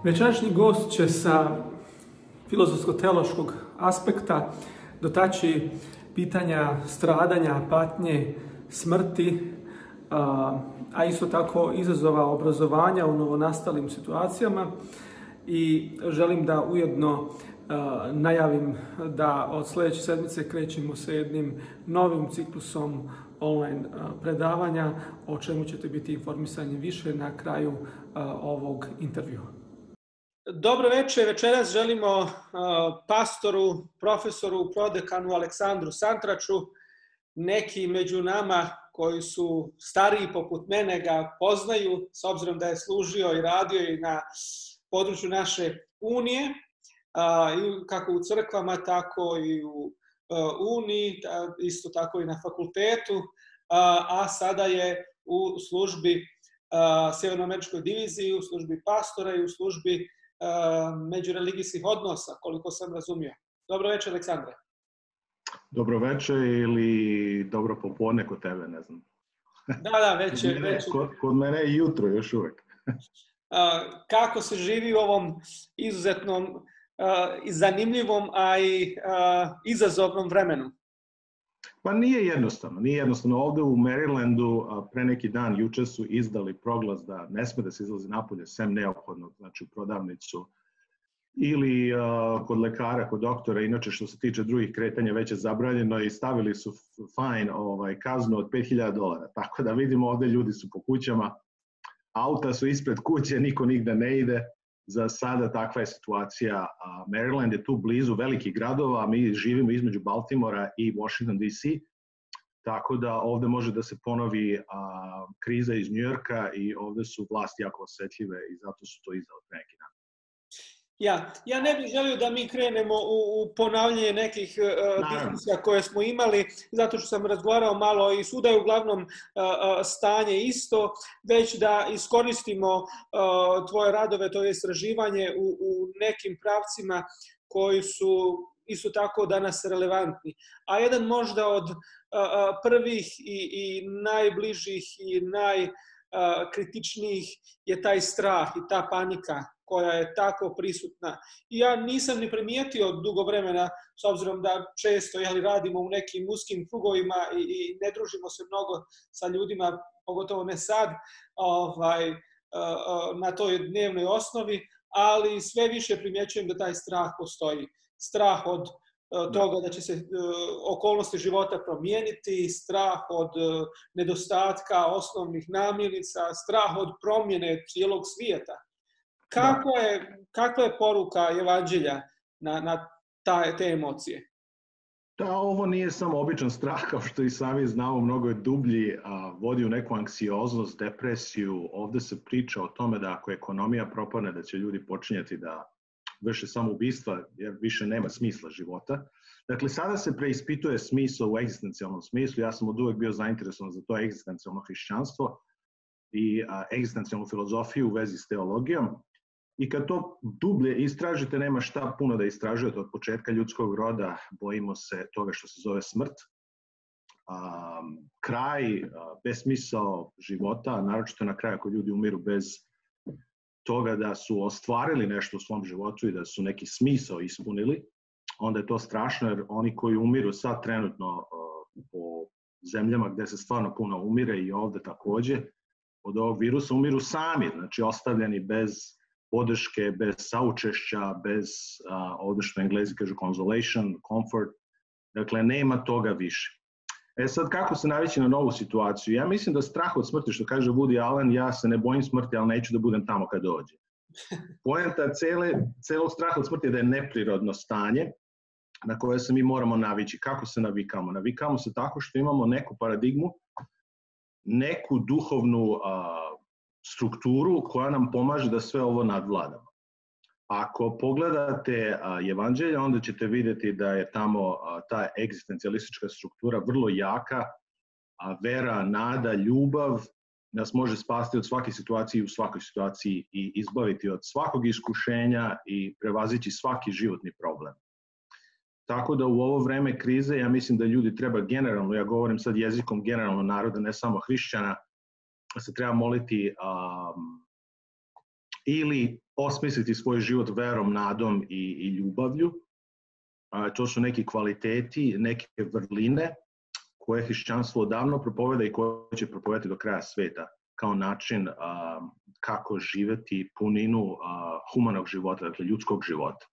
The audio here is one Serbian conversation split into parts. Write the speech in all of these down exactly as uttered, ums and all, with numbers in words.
Večerašnji gost će sa filozofsko-teološkog aspekta dotaći pitanja stradanja, patnje, smrti, a isto tako izazova obrazovanja u novonastalim situacijama. I želim da ujedno najavim da od sljedeće sedmice krećemo sa jednim novim ciklusom online predavanja, o čemu ćete biti informisani više na kraju ovog intervjua. Dobro večer, večeras želimo uh, pastoru, profesoru, prodekanu Aleksandru Santraču. Neki među nama koji su stariji poput mene ga poznaju, s obzirom da je služio i radio i na području naše unije, uh, kako u crkvama, tako i u uh, uniji, isto tako i na fakultetu, uh, a sada je u službi uh, Sjevernoameričkoj diviziji, u službi pastora i u službi međureligijskih odnosa, koliko sam razumio. Dobro večer, Aleksandre. Dobro večer ili dobro popodne kod tebe, ne znam. Da, da, večer. večer. Kod, kod mene je jutro još uvijek. Kako se živi u ovom izuzetnom i zanimljivom, a i izazovnom vremenu? Pa nije jednostavno. Nije jednostavno. Ovdje u Marylandu pre neki dan, juče su izdali proglas da ne sme da se izlazi napolje sem neophodnog, znači u prodavnicu ili uh, kod lekara, kod doktora. Inače što se tiče drugih kretanja već je zabranjeno i stavili su fine, ovaj, kaznu od pet hiljada dolara. Tako da vidimo ovdje ljudi su po kućama, auta su ispred kuće, niko nigde ne ide. Za sada takva je situacija. Maryland je tu blizu velikih gradova, mi živimo između Baltimora i Washington D C, tako da ovdje može da se ponovi a, kriza iz New Yorka i ovdje su vlasti jako osjetljive i zato su to izdali pre neki dan. Ja, ja ne bih želio da mi krenemo u, u ponavljanje nekih uh, diskusija koje smo imali, zato što sam razgovarao malo i svuda je uglavnom uh, stanje isto, već da iskoristimo uh, tvoje radove, to je istraživanje u, u nekim pravcima koji su isto tako danas relevantni. A jedan možda od uh, prvih i, i najbližih i najkritičnijih je taj strah i ta panika koja je tako prisutna. I ja nisam ni primijetio dugo vremena, s obzirom da često jeli, radimo u nekim uskim krugovima i, i ne družimo se mnogo sa ljudima, pogotovo ne sad, ovaj, na toj dnevnoj osnovi, ali sve više primjećujem da taj strah postoji. Strah od toga da će se okolnosti života promijeniti, strah od nedostatka osnovnih namirnica, strah od promjene cijelog svijeta. Kako je, kakva je poruka evanđelja na, na ta, te emocije? Da, ovo nije samo običan strah, kao što i sami znamo, mnogo je dublji, a, vodi u neku anksioznost, depresiju. Ovdje se priča o tome da ako ekonomija propadne, da će ljudi počinjati da vrše samoubistva, jer više nema smisla života. Dakle, sada se preispituje smisao u egzistencijalnom smislu. Ja sam od uvek bio zainteresovan za to egzistencijalno hrišćanstvo i a, egzistencijalnu filozofiju u vezi s teologijom. I kad to dublje istražite, nema šta puno da istražujete od početka ljudskog roda, bojimo se toga što se zove smrt. Um, kraj, uh, besmisao života, naročito na kraju ako ljudi umiru bez toga da su ostvarili nešto u svom životu i da su neki smisao ispunili, onda je to strašno jer oni koji umiru sad trenutno uh, po zemljama gde se stvarno puno umire i ovde takođe, od ovog virusa umiru sami, znači ostavljeni bez podrške, bez saučešća, bez, uh, ovdje što Englezi kažu consolation, comfort, dakle nema toga više. E sad, kako se navići na novu situaciju? Ja mislim da strah od smrti, što kaže Woody Allen, ja se ne bojim smrti, ali neću da budem tamo kad dođe. Poenta cele, celog straha od smrti je da je neprirodno stanje na koje se mi moramo navići. Kako se navikamo? Navikamo se tako što imamo neku paradigmu, neku duhovnu uh, strukturu koja nam pomaže da sve ovo nadvladamo. Ako pogledate a, evanđelje, onda ćete vidjeti da je tamo a, ta egzistencijalistička struktura vrlo jaka, a vera, nada, ljubav nas može spasti od svake situacije i u svakoj situaciji i izbaviti od svakog iskušenja i prevazići svaki životni problem. Tako da u ovo vreme krize, ja mislim da ljudi treba generalno, ja govorim sad jezikom generalno naroda, ne samo hrišćana, se treba moliti um, ili osmisliti svoj život verom, nadom i, i ljubavlju. To su neki kvaliteti, neke vrline koje hrišćanstvo odavno propoveda i koje će propovedati do kraja sveta kao način a, kako živeti puninu a, humanog života, dakle ljudskog života.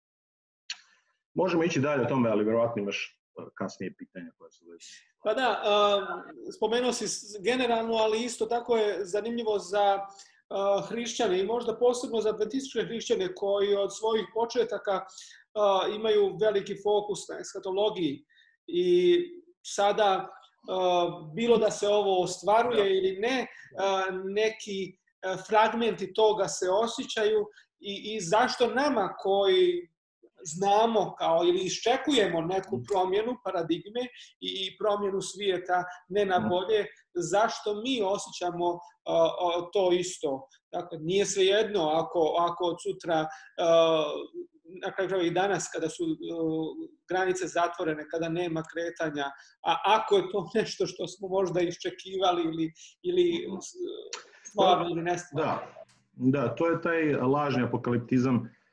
Možemo ići dalje o tome, ali verovatno imaš kasnije pitanja koje su vezane. Pa da, a, spomenuo si generalno, ali isto tako je zanimljivo za a, hrišćane i možda posebno za adventističke hrišćane koji od svojih početaka a, imaju veliki fokus na eskatologiji i sada a, bilo da se ovo ostvaruje ili ne, a, neki a, fragmenti toga se osjećaju i, i zašto nama koji znamo kao ili iščekujemo neku promjenu paradigme i promjenu svijeta ne na bolje, zašto mi osjećamo uh, uh, to isto. Dakle, nije svejedno ako, ako od sutra, uh, na kraju i danas kada su uh, granice zatvorene, kada nema kretanja, a ako je to nešto što smo možda iščekivali ili, ili uh, stvarno ili nestvarno. Da, da, to je taj lažni apokaliptizam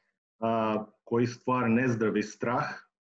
uh, koji stvara nezdravi strah,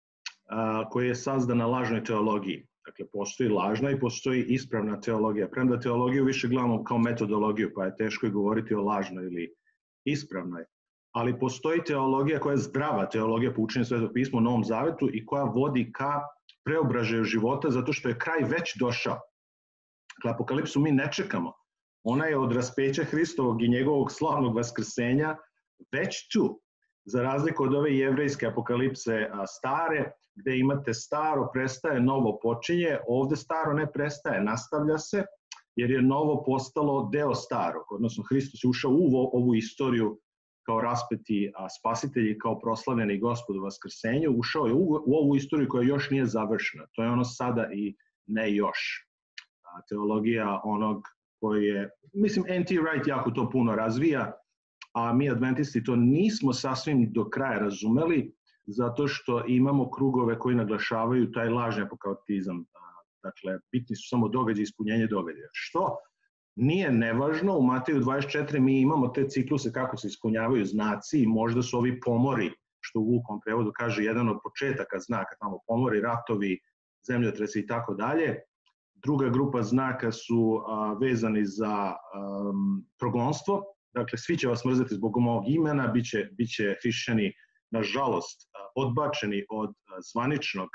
a, koji je sazdan na lažnoj teologiji. Dakle, postoji lažna i postoji ispravna teologija. Premda teologiju više gledamo kao metodologiju, pa je teško i govoriti o lažnoj ili ispravnoj. Ali postoji teologija koja je zdrava, teologija po učenju Svetog pisma u Novom Zavetu i koja vodi ka preobražaju života zato što je kraj već došao. Dakle, apokalipsu mi ne čekamo. Ona je od raspeća Hristovog i njegovog slavnog vaskrsenja već tu. Za razliku od ove jevrejske apokalipse stare, gde imate staro prestaje, novo počinje, ovde staro ne prestaje, nastavlja se, jer je novo postalo deo starog, odnosno Hristos je ušao u ovu istoriju kao raspeti spasitelj i kao proslavljeni Gospod u vaskrsenju, ušao je u ovu istoriju koja još nije završena. To je ono sada i ne još. Teologija onog koji je, mislim, N T Wright jako to puno razvija, a mi adventisti to nismo sasvim do kraja razumeli, zato što imamo krugove koji naglašavaju taj lažni apokaliptizam. Dakle, bitni su samo događaji, ispunjenje događaja. Što nije nevažno, u Mateju dvadeset četiri mi imamo te cikluse kako se ispunjavaju znaci i možda su ovi pomori, što u Vukovom prevodu kaže jedan od početaka znaka, tamo pomori, ratovi, zemljotresi i tako dalje. Druga grupa znaka su a, vezani za um, progonstvo. Dakle, svi će vas mrzeti zbog mog imena, bit će, bit će hrišćani, nažalost, odbačeni od zvaničnog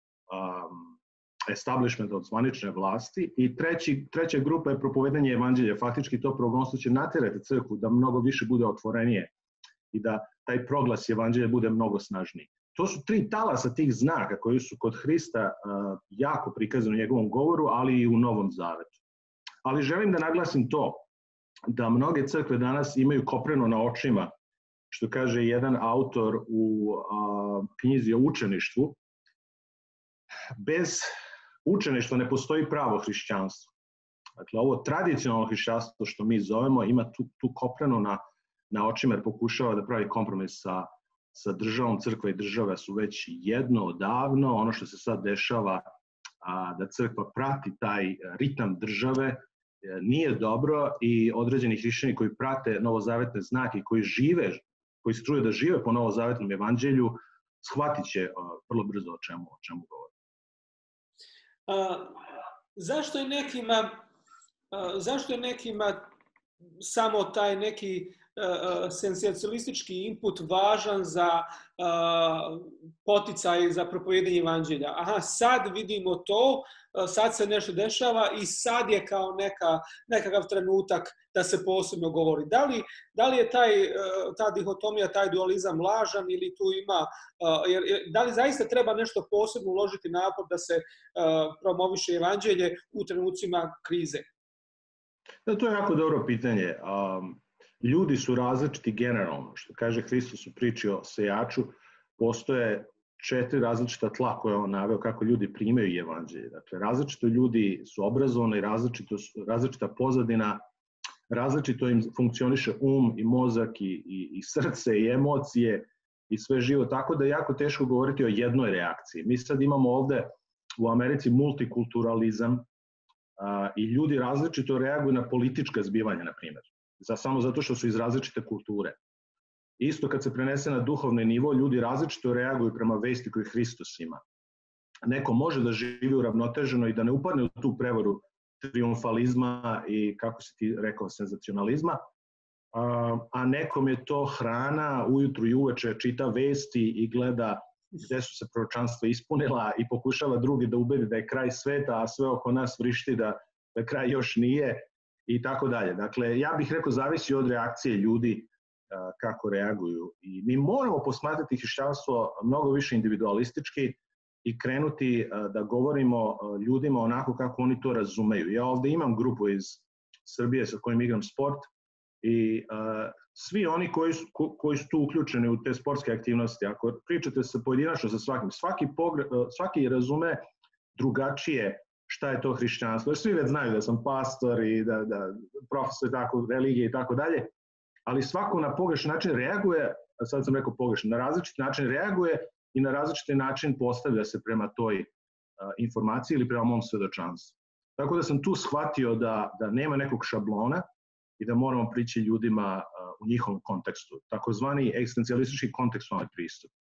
um, establishmenta, od zvanične vlasti. I treći, treća grupa je propovedanje evanđelja. Faktički to progonstvo će natjerati crkvu da mnogo više bude otvorenije i da taj proglas evanđelja bude mnogo snažniji. To su tri talasa tih znaka koji su kod Hrista uh, jako prikazani u njegovom govoru, ali i u Novom Zavetu. Ali želim da naglasim to, da mnoge crkve danas imaju kopreno na očima, što kaže jedan autor u a, knjizi o učeništvu. Bez učeništva ne postoji pravo hrišćanstvo. Dakle, ovo tradicionalno hrišćanstvo što mi zovemo ima tu, tu kopreno na, na očima jer pokušava da pravi kompromis sa, sa državom. Crkva i država su već jedno odavno. Ono što se sad dešava, a, da crkva prati taj ritam države, nije dobro i određeni hrišćani koji prate novozavetne znake, koji žive, koji se trude da žive po novozavetnom evanđelju, shvatit će vrlo brzo o čemu, o čemu govori. A, zašto je nekima, a, zašto je nekima samo taj neki a, senzacionalistički input važan za a, poticaj za propovijedanje evanđelja? Aha, sad vidimo to, sad se nešto dešava i sad je kao neka, nekakav trenutak da se posebno govori. Da li, da li je taj, ta dihotomija, taj dualizam lažan ili tu ima, jer, da li zaista treba nešto posebno uložiti napor da se promoviše evanđelje u trenucima krize? Da, to je jako dobro pitanje. Um, ljudi su različiti generalno. Što kaže Hristos u priči o sejaču, postoje četiri različita tla koje on naveo kako ljudi primaju evanđelje. Dakle, različito ljudi su obrazovani, različito, različita pozadina, različito im funkcioniše um i mozak i, i, i srce i emocije i sve živo, tako da je jako teško govoriti o jednoj reakciji. Mi sad imamo ovde u Americi multikulturalizam a, i ljudi različito reaguju na politička zbivanja, na primjer. za, samo zato što su iz različite kulture. Isto kad se prenese na duhovni nivo, ljudi različito reaguju prema vesti koju Hristos ima. Neko može da živi uravnoteženo i da ne upadne u tu prevaru triumfalizma i, kako si ti rekao, senzacionalizma, a nekom je to hrana, ujutru i uveče čita vesti i gleda gde su se proročanstva ispunila i pokušava drugi da ubedi da je kraj sveta, a sve oko nas vrišti da, da kraj još nije i tako dalje. Dakle, ja bih rekao, zavisi od reakcije ljudi kako reaguju. I mi moramo posmatrati hrišćanstvo mnogo više individualistički i krenuti da govorimo ljudima onako kako oni to razumeju. Ja ovde imam grupu iz Srbije sa kojim igram sport i uh, svi oni koji su, ko, koji su tu uključeni u te sportske aktivnosti, ako pričate se pojedinačno sa svakim, svaki, pogre, svaki razume drugačije šta je to hrišćanstvo. Jer svi već znaju da sam pastor i da, da profesor tako, religije i tako dalje, ali svako na pogrešan način reaguje, a sad sam rekao pogrešan, na različit način reaguje i na različiti način postavlja se prema toj uh, informaciji ili prema mom svedočanstvu. Tako da sam tu shvatio da, da nema nekog šablona i da moramo prići ljudima uh, u njihovom kontekstu. Takozvani egzistencijalistički kontekstualni pristup.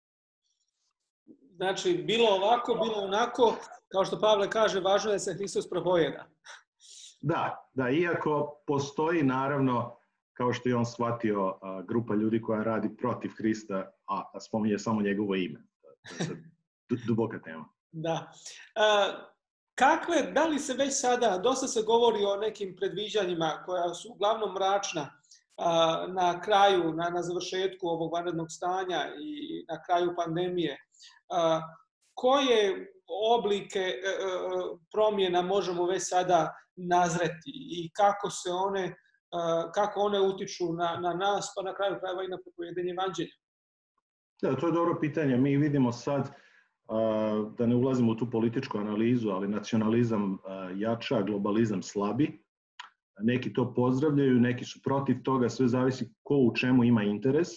Znači, bilo ovako, bilo onako, kao što Pavle kaže, važno je da se Hristos propovjeda. Da, da, iako postoji naravno, kao što je on shvatio, uh, grupa ljudi koja radi protiv Hrista, a, a spominje samo njegovo ime. To je duboka tema. Da. Uh, kakve, da li se već sada, dosta se govori o nekim predviđanjima koja su uglavnom mračna uh, na kraju, na, na završetku ovog vanrednog stanja i na kraju pandemije. Uh, koje oblike uh, promjena možemo već sada nazreti i kako se one, uh, kako one utiču na, na nas, pa na kraju krajeva i na propovijedanje evanđelja? Da, to je dobro pitanje. Mi vidimo sad, da ne ulazimo u tu političku analizu, ali nacionalizam jača, globalizam slabi. Neki to pozdravljaju, neki su protiv toga, sve zavisi ko u čemu ima interes,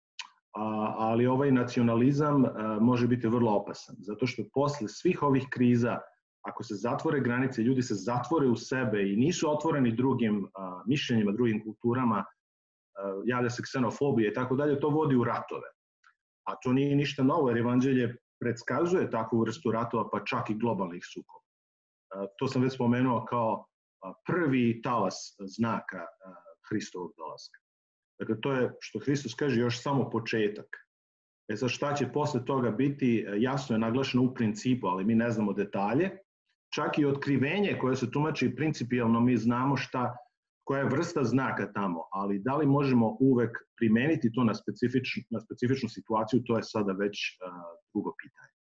ali ovaj nacionalizam može biti vrlo opasan, zato što posle svih ovih kriza, ako se zatvore granice, ljudi se zatvore u sebe i nisu otvoreni drugim mišljenjima, drugim kulturama, javlja se ksenofobije i tako dalje, to vodi u ratove. A to nije ništa novo, jer evanđelje predskazuje takvu vrstu ratova, pa čak i globalnih sukoba. To sam već spomenuo kao prvi talas znaka Hristovog dolaska. Dakle, to je, što Hristos kaže, još samo početak. E sad, šta će posle toga biti, jasno je naglašeno u principu, ali mi ne znamo detalje. Čak i otkrivenje koje se tumači principijalno, mi znamo šta, koja je vrsta znaka tamo, ali da li možemo uvek primeniti to na specifičnu, na specifičnu situaciju, to je sada već uh, drugo pitanje.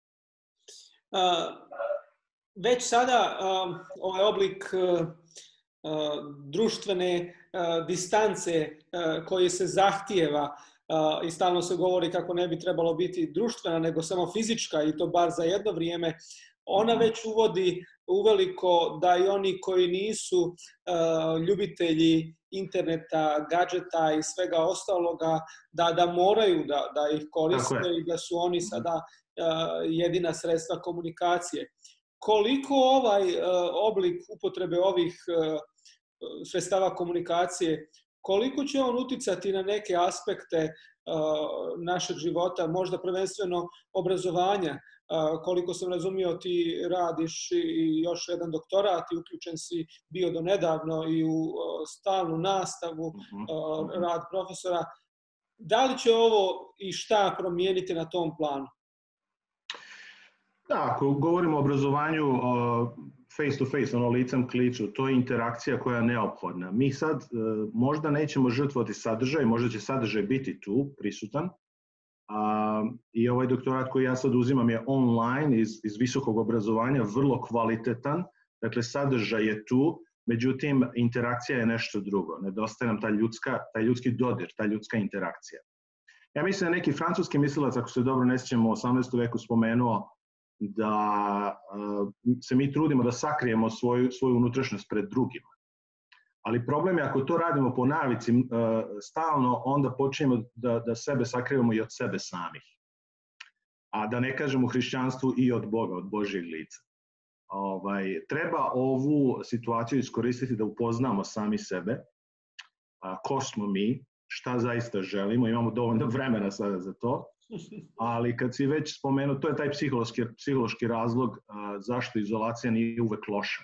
Uh, već sada uh, ovaj oblik uh, uh, društvene uh, distance uh, koji se zahtijeva uh, i stalno se govori kako ne bi trebalo biti društvena, nego samo fizička i to bar za jedno vrijeme, ona već uvodi uveliko da i oni koji nisu uh, ljubitelji interneta, gadžeta i svega ostaloga, da, da moraju da, da ih koriste i da su oni sada uh, jedina sredstva komunikacije. Koliko ovaj uh, oblik upotrebe ovih uh, sredstava komunikacije, koliko će on uticati na neke aspekte uh, našeg života, možda prvenstveno obrazovanja? Uh, koliko sam razumio, ti radiš i još jedan doktorat i uključen si bio do nedavno i u uh, stalnu nastavu, uh, rad profesora. Da li će ovo i šta promijeniti na tom planu? Da, ako govorimo o obrazovanju uh, face to face, ono licem k licu, to je interakcija koja je neophodna. Mi sad uh, možda nećemo žrtvovati sadržaj, možda će sadržaj biti tu, prisutan, A, i ovaj doktorat koji ja sad uzimam je online iz, iz visokog obrazovanja, vrlo kvalitetan, dakle sadržaj je tu, međutim interakcija je nešto drugo, nedostaje nam ta ljudska, taj ljudski dodir, ta ljudska interakcija. Ja mislim da neki francuski mislilac, ako se dobro ne sjećamo, u osamnaestom veku spomenuo da uh, se mi trudimo da sakrijemo svoju, svoju unutrašnjost pred drugima. Ali problem je ako to radimo po navici uh, stalno, onda počinjemo da, da sebe sakrivamo i od sebe samih. A da ne kažem u hrišćanstvu i od Boga, od Božjeg lica. Ovaj, treba ovu situaciju iskoristiti da upoznamo sami sebe ko smo mi, šta zaista želimo, imamo dovoljno vremena sada za to, ali kad si već spomenuo, to je taj psihološki, psihološki razlog zašto izolacija nije uvek loša.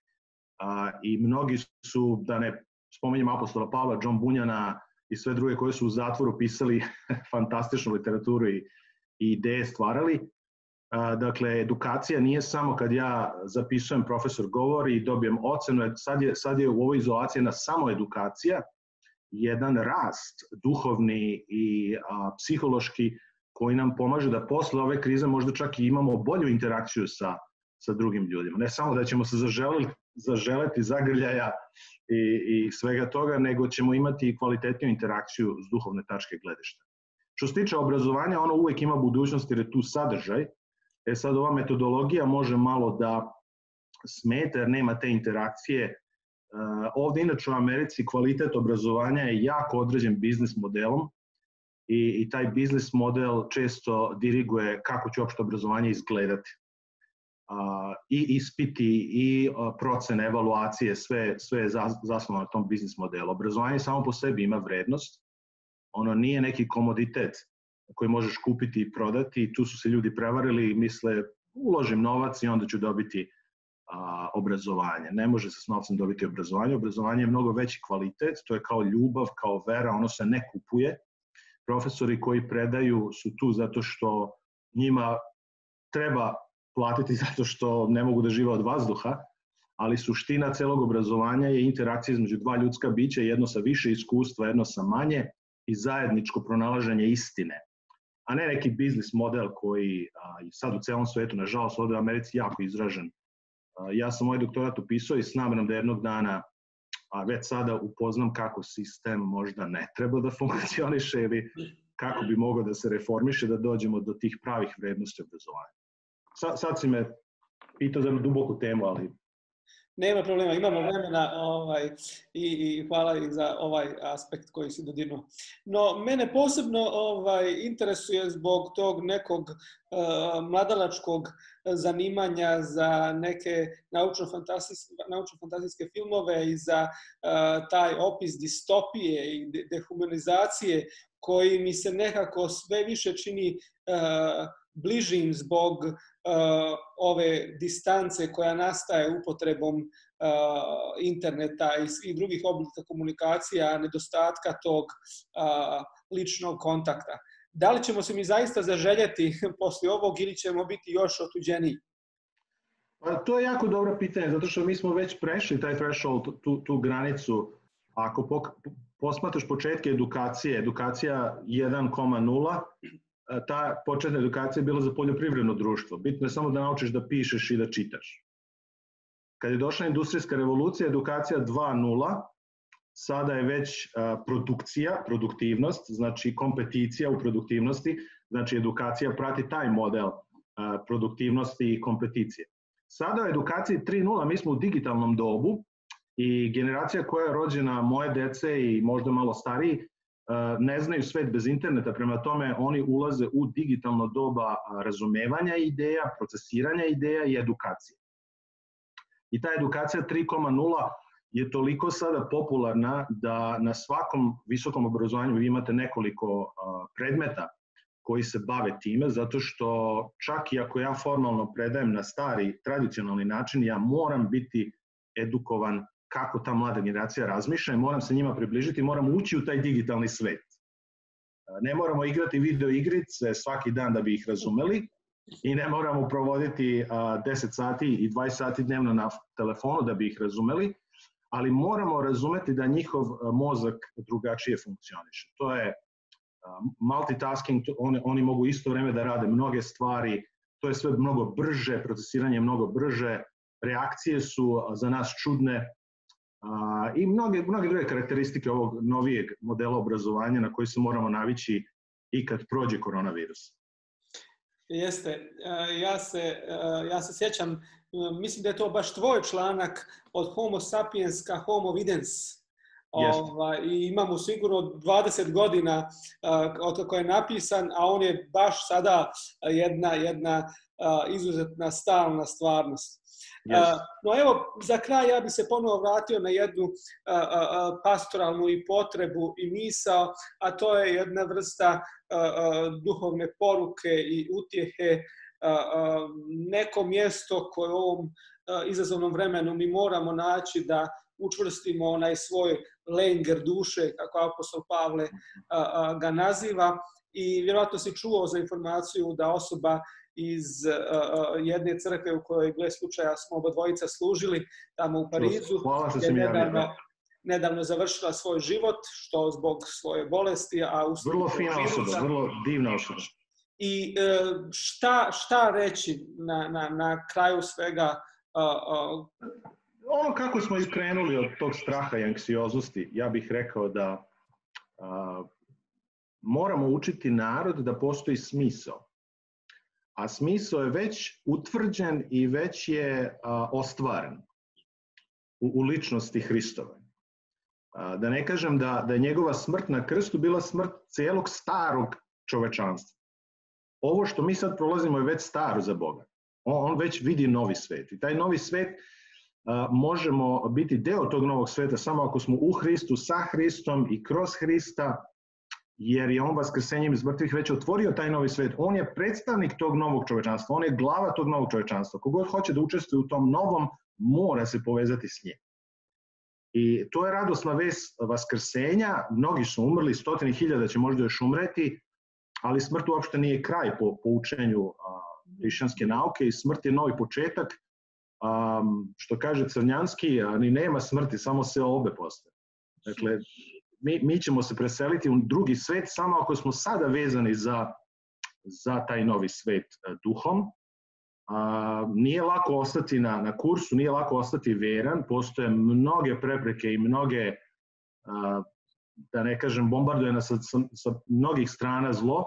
I mnogi su, da ne spomenjem apostola Pavla, John Bunjana i sve druge koji su u zatvoru pisali fantastičnu literaturu i, i ideje stvarali. Dakle, edukacija nije samo kad ja zapisujem, profesor govori i dobijem ocenu, sad je, sad je u ovoj izolaciji na samo edukacija, jedan rast duhovni i a, psihološki koji nam pomaže da posle ove krize možda čak i imamo bolju interakciju sa, sa drugim ljudima. Ne samo da ćemo se zaželiti, zaželeti zagrljaja i, i svega toga, nego ćemo imati i kvalitetniju interakciju s duhovne tačke gledišta. Što se tiče obrazovanja, ono uvek ima budućnost jer je tu sadržaj. E sad ova metodologija može malo da smeta jer nema te interakcije. Ovde inače u Americi kvalitet obrazovanja je jako određen biznis modelom i, i taj biznis model često diriguje kako će uopšte obrazovanje izgledati. A, i ispiti i a, procene, evaluacije, sve, sve je zasnovano na tom biznis modelu. Obrazovanje samo po sebi ima vrednost, ono nije neki komoditet koji možeš kupiti i prodati, tu su se ljudi prevarili i misle uložim novac i onda ću dobiti a, obrazovanje. Ne može se s novcem dobiti obrazovanje, obrazovanje je mnogo veći kvalitet, to je kao ljubav, kao vera, ono se ne kupuje. Profesori koji predaju su tu zato što njima treba platiti zato što ne mogu da žive od vazduha, ali suština celog obrazovanja je interakcija između dva ljudska bića, jedno sa više iskustva, jedno sa manje i zajedničko pronalaženje istine, a ne neki biznis model koji a, sad u celom svetu, nažalost ovde u Americi jako izražen. A, ja sam moj doktorat upisao i s namerom da jednog dana a već sada upoznam kako sistem možda ne treba da funkcioniše ili kako bi mogao da se reformiše, da dođemo do tih pravih vrednosti obrazovanja. Sad, sad si me pitao za jednu duboku temu, ali... Nema problema, imamo vremena ovaj, i, i hvala i za ovaj aspekt koji si dodirnuo. No, mene posebno ovaj, interesuje zbog tog nekog uh, mladalačkog zanimanja za neke naučno-fantastijske, naučno-fantastijske filmove i za uh, taj opis distopije i de dehumanizacije koji mi se nekako sve više čini uh, bližim zbog uh, ove distance koja nastaje upotrebom uh, interneta i, i drugih oblika komunikacija, nedostatka tog uh, ličnog kontakta. Da li ćemo se mi zaista zaželjeti posle ovog ili ćemo biti još otuđeniji? Pa, to je jako dobro pitanje, zato što mi smo već prešli taj threshold, tu, tu granicu. Ako pok, posmatraš početke edukacije, edukacija jedan koma nula, ta početna edukacija je bila za poljoprivredno društvo. Bitno je samo da naučiš da pišeš i da čitaš. Kad je došla industrijska revolucija, edukacija dva nula, sada je već produkcija, produktivnost, znači kompeticija u produktivnosti, znači edukacija prati taj model produktivnosti i kompeticije. Sada u edukaciji tri nula mi smo u digitalnom dobu i generacija koja je rođena moje dece i možda malo stariji, ne znaju svet bez interneta, prema tome oni ulaze u digitalno doba razumevanja ideja, procesiranja ideja i edukacije. I ta edukacija tri koma nula je toliko sada popularna da na svakom visokom obrazovanju vi imate nekoliko predmeta koji se bave time, zato što čak i ako ja formalno predajem na stari, tradicionalni način, ja moram biti edukovan kako ta mlada generacija razmišlja i moram se njima približiti, moram ući u taj digitalni svet. Ne moramo igrati video igrice svaki dan da bi ih razumeli i ne moramo provoditi deset sati i dvadeset sati dnevno na telefonu da bi ih razumeli, ali moramo razumeti da njihov mozak drugačije funkcioniše. To je multitasking, oni, oni mogu isto vreme da rade mnoge stvari, to je sve mnogo brže, procesiranje je mnogo brže, reakcije su za nas čudne, a, i mnoge, mnoge druge karakteristike ovog novijeg modela obrazovanja na koji se moramo navići i kad prođe koronavirus. Jeste, ja se, ja se sjećam, mislim da je to baš tvoj članak od Homo sapiens ka Homo videns. Ova, i imamo sigurno dvadeset godina uh, od kako je napisan, a on je baš sada jedna, jedna uh, izuzetna stalna stvarnost. Yes. Uh, no evo, za kraj ja bih se ponovo vratio na jednu uh, uh, pastoralnu i potrebu i misao, a to je jedna vrsta uh, uh, duhovne poruke i utjehe, uh, uh, neko mjesto koje u ovom uh, izazovnom vremenu mi moramo naći da učvrstimo onaj svoj lenger duše, kako apostol Pavle a, a, ga naziva. I vjerojatno si čuo za informaciju da osoba iz a, a, jedne crkve u kojoj, gle slučaja, smo oba dvojica služili tamo u Parizu, je nedavno, nedavno završila svoj život, što zbog svoje bolesti, a u vrlo fina osoba, vrlo divna osoba. I šta, šta reći na, na, na kraju svega? A, a, Ono kako smo iskrenuli od tog straha i anksioznosti, ja bih rekao da a, moramo učiti narod da postoji smisao. A smisao je već utvrđen i već je a, ostvaren u, u ličnosti Hristove. A, da ne kažem da, da je njegova smrt na krstu bila smrt cijelog starog čovečanstva. Ovo što mi sad prolazimo je već staro za Boga. On, on već vidi novi svet. I taj novi svet Uh, možemo biti deo tog novog sveta samo ako smo u Hristu, sa Hristom i kroz Hrista, jer je on vaskrsenjem iz mrtvih već otvorio taj novi svet. On je predstavnik tog novog čovečanstva, on je glava tog novog čovečanstva. Kogod hoće da učestvuje u tom novom, mora se povezati s njim. I to je radosna vest vaskrsenja. Mnogi su umrli, stotine hiljada će možda još umreti, ali smrt uopšte nije kraj po, po učenju hrišćanske nauke i smrt je novi početak. Um, što kaže Crnjanski, ni nema smrti, samo se obe postaje. Dakle, mi, mi ćemo se preseliti u drugi svet samo ako smo sada vezani za, za taj novi svet uh, duhom. Uh, nije lako ostati na, na kursu, nije lako ostati veran, postoje mnoge prepreke i mnoge, uh, da ne kažem, bombarduje nas sa, sa, sa mnogih strana zlo,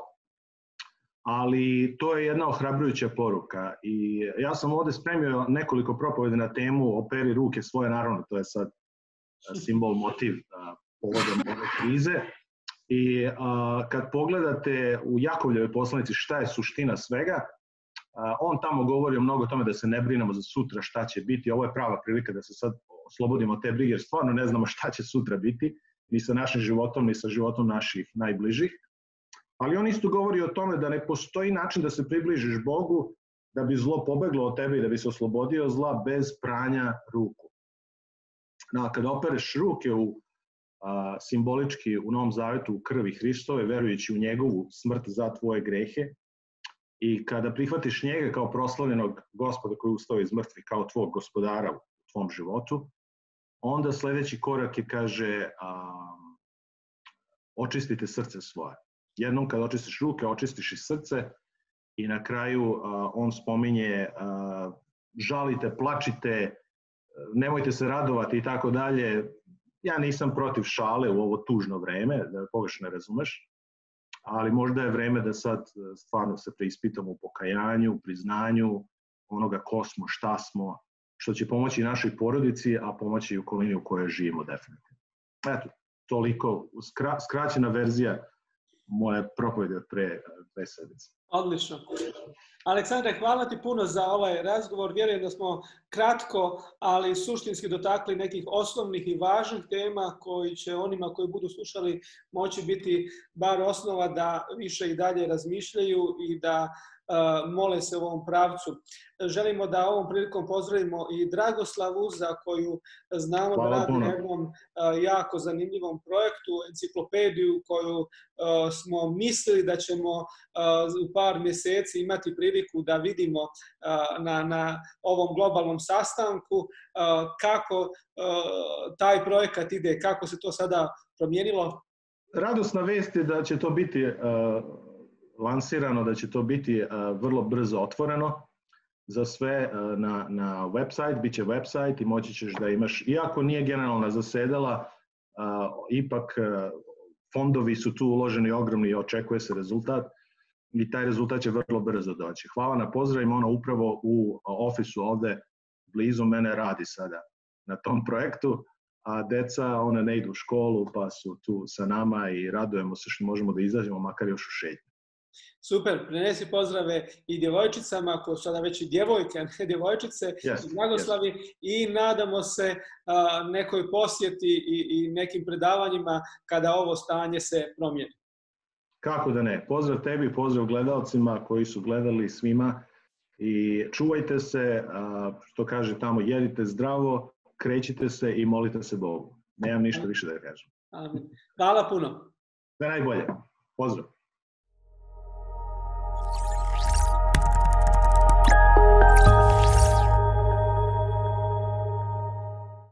ali to je jedna ohrabrujuća poruka i ja sam ovdje spremio nekoliko propovedi na temu operi ruke svoje, naravno, to je sad simbol, motiv povodom ove krize. I a, kad pogledate u Jakovljevoj poslanici šta je suština svega, a, on tamo govori o mnogo o tome da se ne brinemo za sutra šta će biti. Ovo je prava prilika da se sad oslobodimo od te brige, jer stvarno ne znamo šta će sutra biti, ni sa našim životom, ni sa životom naših najbližih. Ali on isto govori o tome da ne postoji način da se približiš Bogu, da bi zlo pobeglo od tebe i da bi se oslobodio zla bez pranja ruku. No, kada opereš ruke u, a, simbolički u Novom Zavetu u krvi Hristove, verujući u njegovu smrt za tvoje grehe, i kada prihvatiš njega kao proslavljenog Gospoda koji ustao iz mrtvih, kao tvog gospodara u tvom životu, onda sledeći korak je, kaže, a, očistite srce svoje. Jednom kad očistiš ruke, očistiš i srce i na kraju uh, on spominje uh, žalite, plačite, nemojte se radovati i tako dalje. Ja nisam protiv šale u ovo tužno vreme, da me pogrešno ne razumeš, ali možda je vreme da sad stvarno se preispitamo u pokajanju, priznanju onoga ko smo, šta smo, što će pomoći našoj porodici, a pomoći i u okolini u kojoj živimo definitivno. Eto, toliko, skra, skraćena verzija moje propovede od pre dve sedmice. Odlično. Aleksandre, hvala ti puno za ovaj razgovor. Vjerujem da smo kratko, ali suštinski dotakli nekih osnovnih i važnih tema koji će onima koji budu slušali moći biti bar osnova da više i dalje razmišljaju i da uh, mole se u ovom pravcu. Želimo da ovom prilikom pozdravimo i Dragoslavu, za koju znamo hvala da radi puno na jednom uh, jako zanimljivom projektu, enciklopediju koju uh, smo mislili da ćemo uh, u par mjeseci imati priliku da vidimo uh, na, na ovom globalnom sastanku uh, kako uh, taj projekat ide, kako se to sada promijenilo. Radosna vest je da će to biti uh, lansirano, da će to biti uh, vrlo brzo otvoreno za sve uh, na, na website, bit će website i moći ćeš da imaš, iako nije generalna zasedala, uh, ipak uh, fondovi su tu uloženi ogromni i očekuje se rezultat i taj rezultat će vrlo brzo doći. Hvala na pozdravima, ona upravo u ofisu ovde blizu mene radi sada na tom projektu, a deca ona ne idu u školu pa su tu sa nama i radujemo se što možemo da izađemo makar još u šetnju. Super, prenesi pozdrave i djevojčicama, koje su sada već i djevojke, a ne djevojčice, yes, i Blagoslavi, yes. I nadamo se a, nekoj posjeti i, i nekim predavanjima kada ovo stanje se promijeni. Kako da ne. Pozdrav tebi, pozdrav gledalcima koji su gledali svima i čuvajte se, a, što kaže tamo, jedite zdravo, krećite se i molite se Bogu. Nemam ništa više da kažem. Amin. Hvala puno. Sve najbolje. Pozdrav.